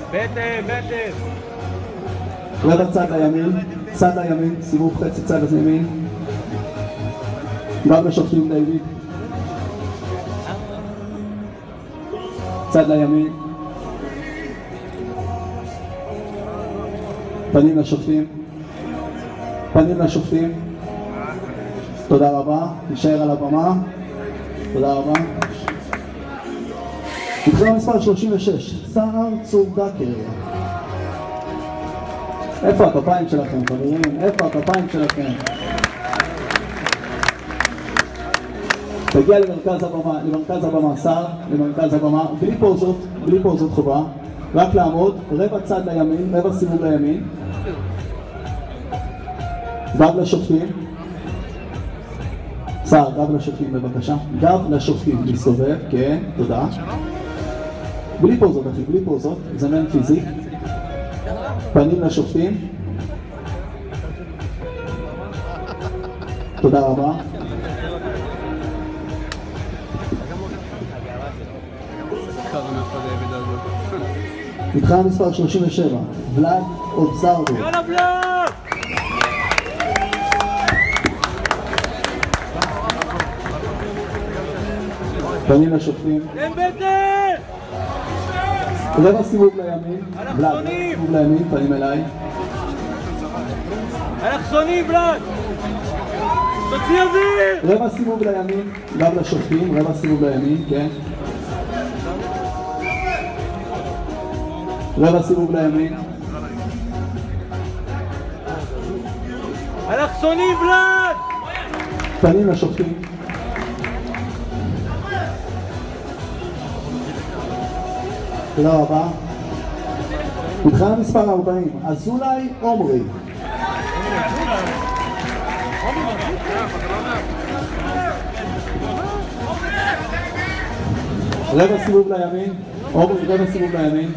בטן. רבע צד לימין, סיבוב חצי צד לימין. גם לשופטים דיוויד. צד לימין. פנים לשופטים. תודה רבה, נשאר על הבמה. תודה רבה. נבחר מספר 36, סער צורדקר. איפה הכפיים שלכם, חברים? איפה הכפיים שלכם? תגיע למרכז הבמה, סער, למרכז הבמה, בלי פוזות חובה, רק לעמוד, רבע צד לימין, רבע סיבוב לימין. גב לשופטים. סער, גב לשופטים בבקשה. גב לשופטים, להסתובב, כן, תודה. בלי פוזות, אחי, בלי פוזות, זמן פיזי. פנים לשופטים. תודה רבה. מתחם מספר 37, ולאד אובזרדו. יאללה ולאד! פנים לשופטים. אין בטן! רבע סיבוב לימין. ולאד, רבע סיבוב לימין, פנים אליי. אלכסונים ולאד! תוציא אוויר! רבע סיבוב לימין, גב לשופטים, רבע סיבוב לימין, כן. רבע סיבוב לימין. אלכסונים ולאד! פנים לשופטים. תודה רבה. מתחם מספר 40, אזולאי עומרי. רבע סיבוב לימין, עומרי רבע סיבוב לימין.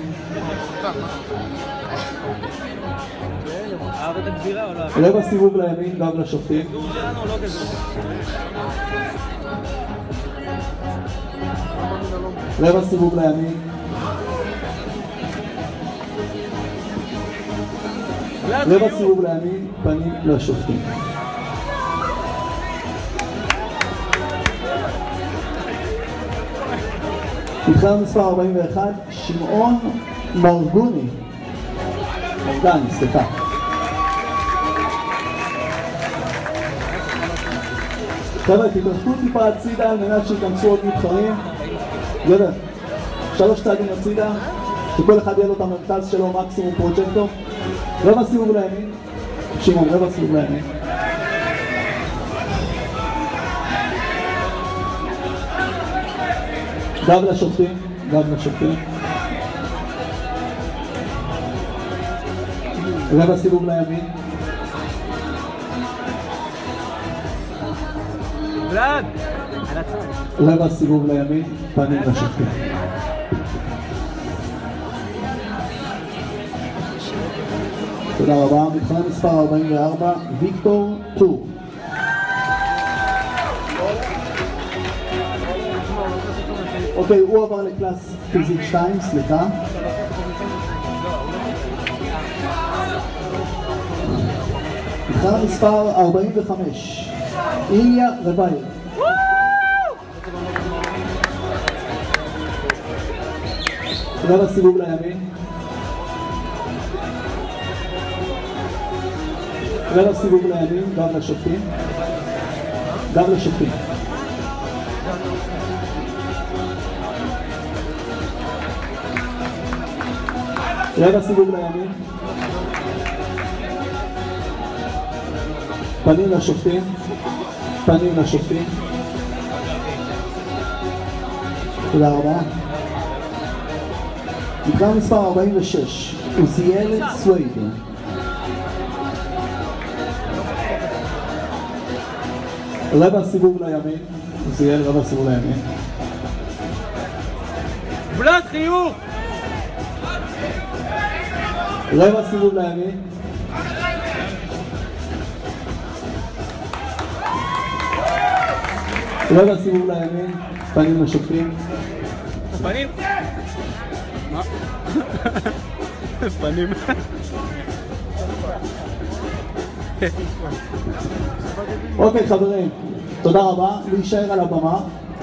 רבע סיבוב לימין, גב לשופטים. רבע סיבוב לימין. רבע סיבוב לימין, פנים לשופטים. מתחם מספר 41, שמעון מרגוני. מרגני, סליחה. חבר'ה, תתרחקו טיפה הצידה על מנת שיכנסו עוד מתחרים. יאללה, 3 צעדים הצידה, שכל אחד יהיה לו את המרכז שלו, מקסימום פרוג'קטור. רבע סיבוב לימין. שמעון, רבע סיבוב לימין. גב לשופטים, רבע סיבוב לימין. ולאד! רבע סיבוב לימין, פנים לשופטים. תודה רבה. מתחם מספר 44, ויקטור טור. אוקיי, הוא עבר לקלאס פיזית 2, סליחה. מתחם מספר 45, איליה רבייר. רבע סיבוב לימין. רבע סיבוב לימין, גב לשופטים. רבע סיבוב לימין. פנים לשופטים. תודה רבה. מתחם מספר 46, עוזיאל סווייד. רבע סיבוב לימין, עוזיאל, רבע סיבוב לימין. ולאד חיוך! רבע סיבוב לימין. רבע סיבוב לימין, פנים לשופטים. פנים? מה? פנים. אוקיי חברים, תודה רבה, להישאר על הבמה.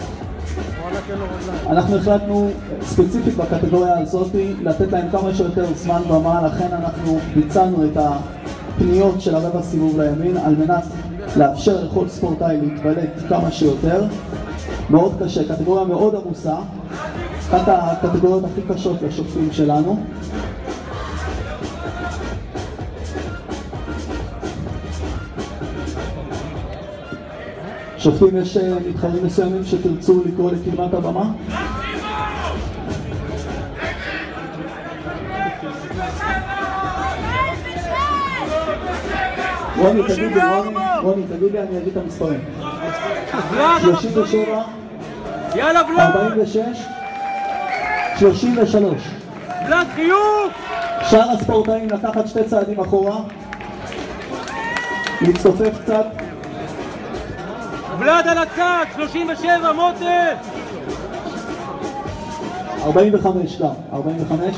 אנחנו החלטנו ספציפית בקטגוריה הזאת לתת להם כמה שיותר זמן במה, לכן אנחנו ביצענו את הפניות של הרבע סיבוב לימין על מנת לאפשר לכל ספורטאי להתבלט כמה שיותר. מאוד קשה, קטגוריה מאוד עמוסה, אחת הקטגוריות הכי קשות לשופטים שלנו. שופטים, יש מתחרים מסוימים שתרצו לקרוא לקדמת הבמה? רוני, תגיד לי, אני אגיד את המספרים. 37, 46, 33. ולד חיוך! שאר הספורטאים לקחת 2 צעדים אחורה, להצטופף קצת. ולד על הצד, 37, מוטר! 45 גם, 45.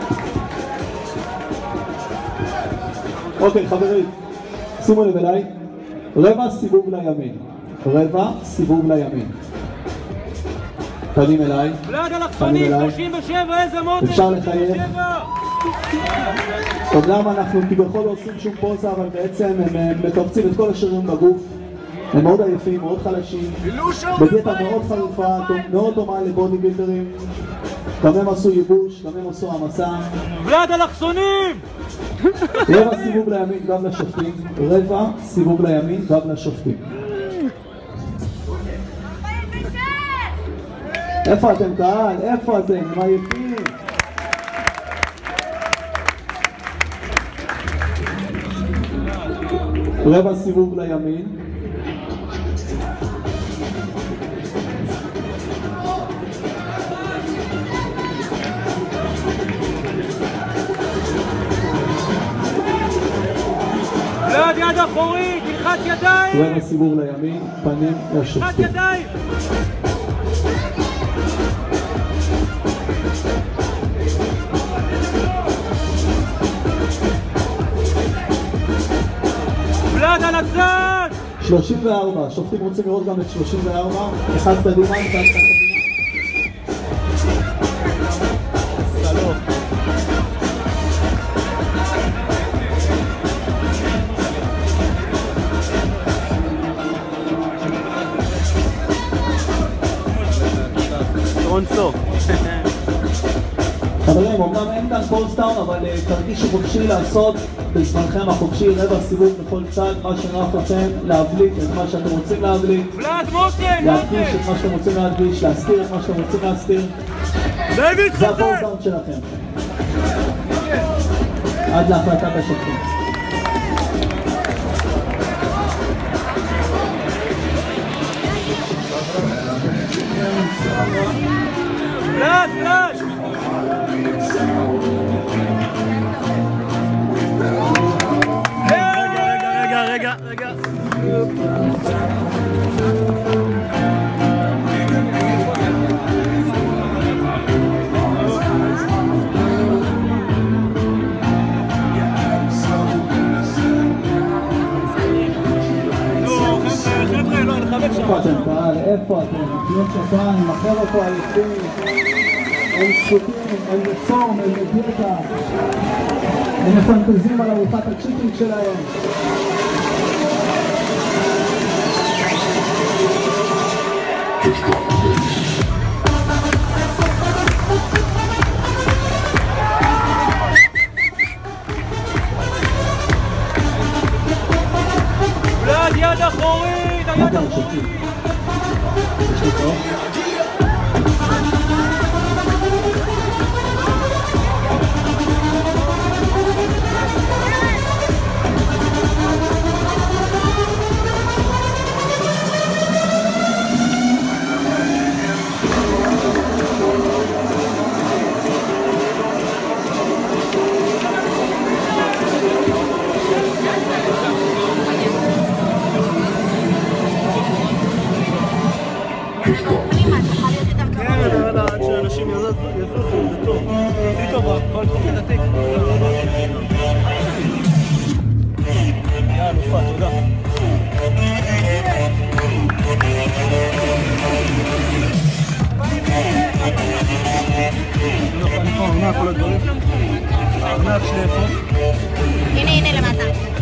אוקיי חברים, שימו לב אליי, רבע סיבוב לימין, רבע סיבוב לימין. פנים אליי, ולד על החפנים, 37, איזה מוטר! אפשר לחייב. אומנם אנחנו כביכול לא עושים שום פוזה, אבל בעצם הם מקבצים את כל השרירים בגוף. הם מאוד עייפים, מאוד חלשים, בדיאטה מאוד חריפה, מאוד דומה לבודי בילדרים. גם הם עשו ייבוש, גם הם עשו המסע. ולד אלכסונים! רבע סיבוב לימין גם לשופטים, רבע סיבוב לימין גם לשופטים. איפה אתם קהל? איפה אתם? הם עייפים. רבע סיבוב לימין. ולד יד אחורית, תלחץ ידיים! רבע סיבוב לימין, פנים לשופטים. תלחץ ידיים! ולד על הצד! 34, שופטים רוצים לראות גם את 34, אחד קדימה, אחד קדימה. חברים, אומנם אין כאן פולסטאון, אבל תרגישו חופשי לעשות בזמנכם החופשי רבע סיבוב בכל צד, מה שנוח לכם, להבליט את מה שאתם רוצים להבליט, להדגיש את מה שאתם רוצים להדגיש, להסתיר את מה שאתם רוצים להסתיר. זה הפולסטאון שלכם עד להחלטת השופטים. ולד! רגע. איפה אתם קהל? איפה אתם? לפני שנתיים, החבר'ה פה עייפים, הם זקוקים, הם בצום, הם בדיאטה, הם מפנטזים על ארוחת הצ'יטינג שלהם. ולד יד אחורית! מה קרה שופטים? יש לי טוב? Stop. ענת שלפו. הנה למטה.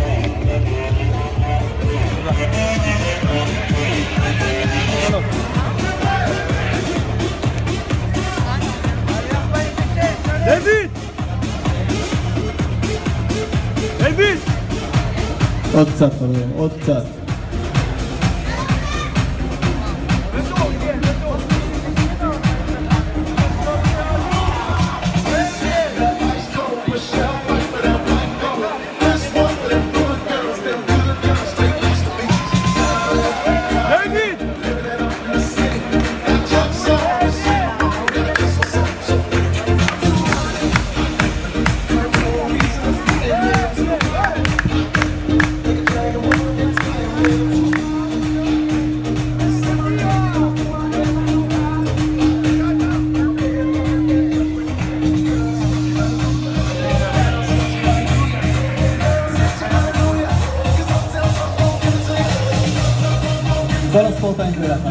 דיוויד! דיוויד! עוד קצת חברים, עוד קצת. כל הספורטאים ביחד.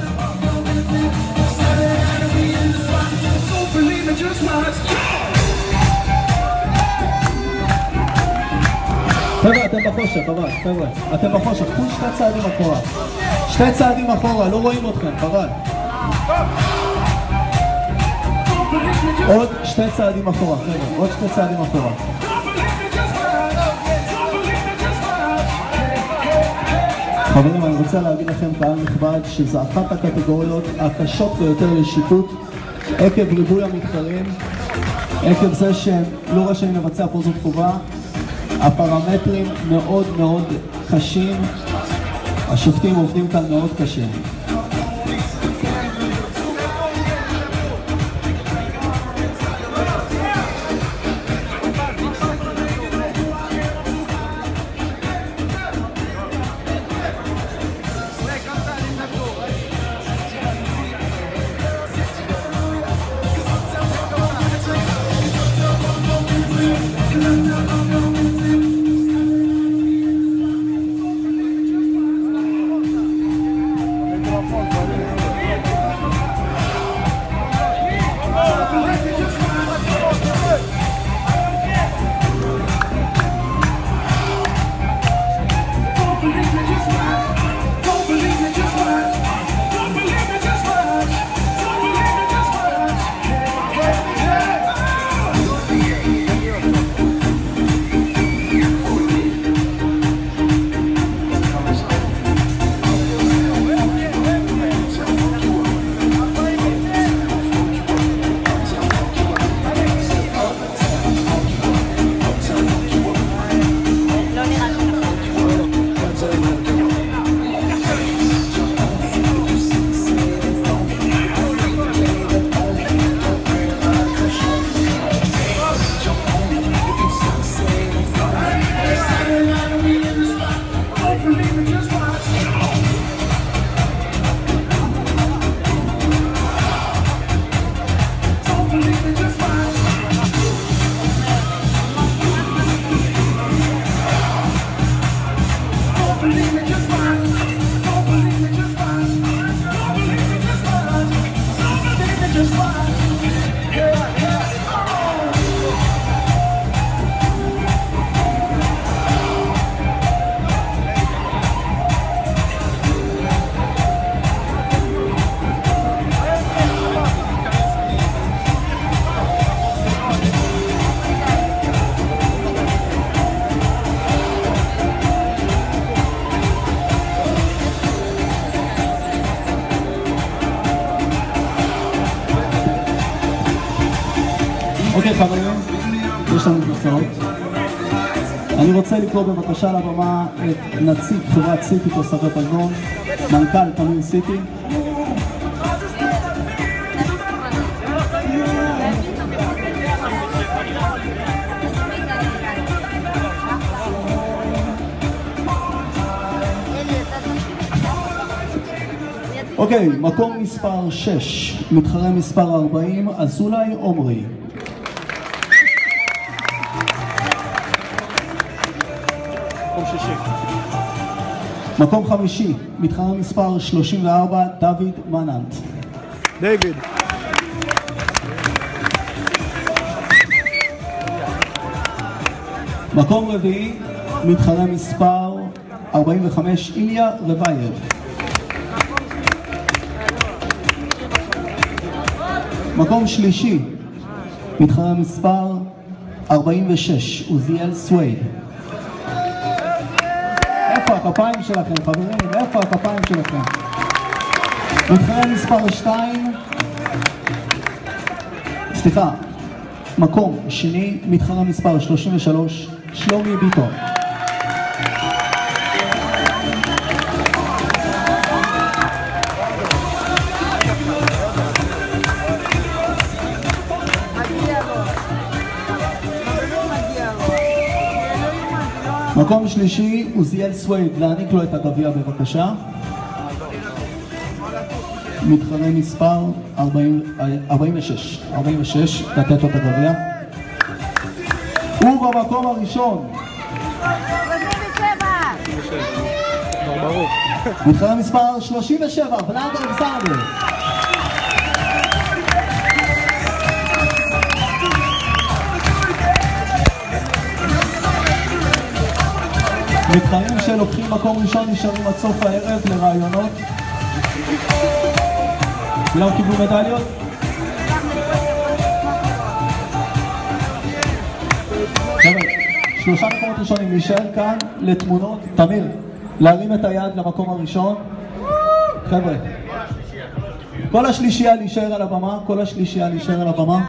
חבר'ה, אתם בחושך, חבר'ה, אתם בחושך, קחו שתי צעדים אחורה. שתי צעדים אחורה, לא רואים אתכם, חבל. עוד שתי צעדים אחורה, חבר'ה, עוד שתי צעדים אחורה. חברים, אני רוצה להגיד לכם, קהל נכבד, שזו אחת הקטגוריות הקשות ביותר לשיפוט עקב ריבוי המתחרים, עקב זה שהם לא רשאים לבצע פוזות חובה, הפרמטרים מאוד מאוד קשים, השופטים עובדים כאן מאוד קשה. אוקיי חברים, יש לנו תוצאות. אני רוצה לקרוא בבקשה לבמה את נציג חברת סיטי תוספי פזון, מנכ"ל תמיר סיטי. אוקיי, מקום מספר 6, מתחרה מספר 40, אזולאי עומרי. מקום חמישי, מתחרה מספר 34, דוד מננט. דיוויד. מקום רביעי, מתחרה מספר 45, איליה רבייב. מקום שלישי, מתחרה מספר 46, עוזיאל סווייד. איפה הכפיים שלכם, חברים? איפה הכפיים שלכם? מתחרה מספר 2, סליחה, מקום שני, מתחרה מספר 33, שלומי ביטון. מקום שלישי, עוזיאל סווייד, להעניק לו את הגביע בבקשה. מתחרה מספר 46, לתת לו את הגביע. ובמקום הראשון, מתחרה מספר 37, ולאד אלכסנדר. מתחרים שלוקחים מקום ראשון נשארים עד סוף הערב לרעיונות. כולם קיבלו מדליות? חבר'ה, 3 מקומות ראשונים להישאר כאן לתמונות. תמיר, להרים את היד למקום הראשון. חבר'ה, כל השלישייה להישאר על הבמה,